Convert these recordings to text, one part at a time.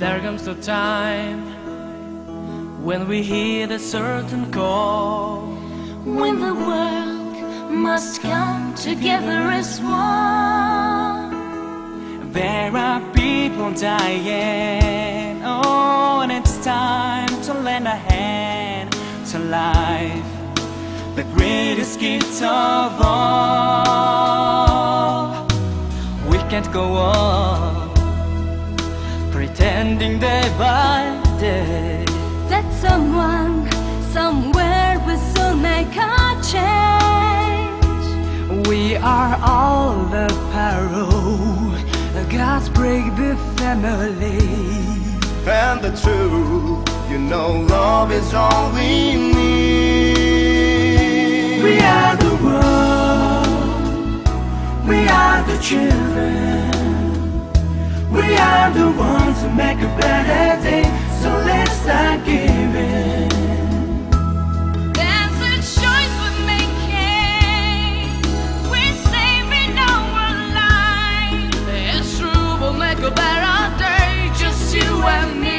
There comes a time when we hear a certain call, when the world must come together as one. There are people dying, oh, and it's time to lend a hand to life, the greatest gift of all. We can't go on pretending day by day that someone somewhere will soon make a change. We are all the parallel, God's break the family. And the truth, you know, love is all we need. We are the world, we are the children, we are the ones who make a better day. So let's start giving. There's a choice we're making, we're saving our lives. It's true, we'll make a better day, just you and me.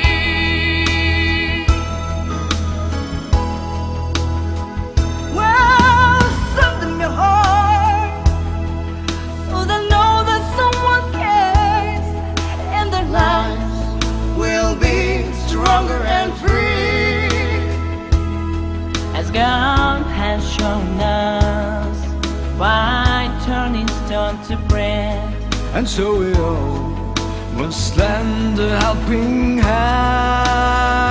Well, something in your heart, so they know that someone cares, and their lives We'll be stronger and free, as God has shown us, by turning stone to bread. And so we all must lend a helping hand.